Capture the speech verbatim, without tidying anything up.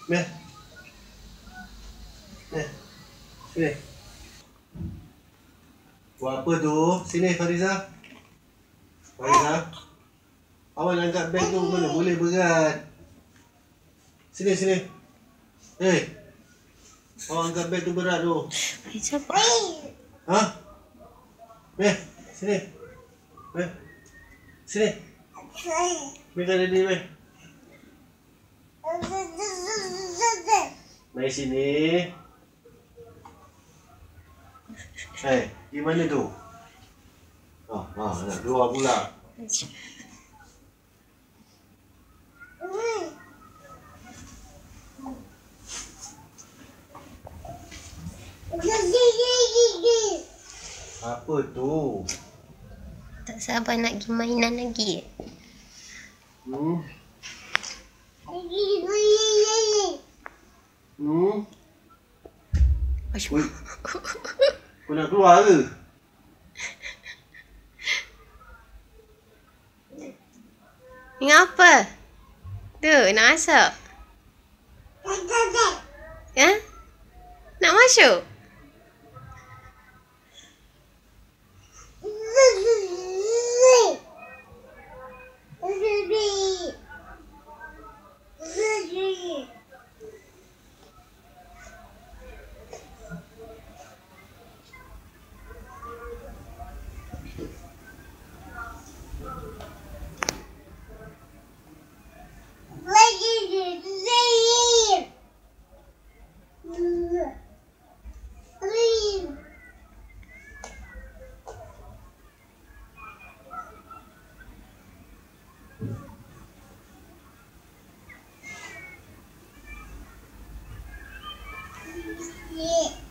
Meh. Meh. Sini. Buat apa tu? Sini Fariza. Fariza. Awak angkat beg tu mana boleh berat. Sini sini. Eh. Awak angkat beg tu berat tu. Fariza apa? Ha? Meh. Sini. Meh. Sini. Meh kat daddy meh. Mari sini. Eh, di mana tu? Ah, ah, nak keluar pula. Apa tu? Tak sabar nak pergi mainan lagi. Hmm? Hmm? Asyik. Kau nak keluar ke? Ni apa? Tu, nak masuk? Ya? Nak masuk? Yeah.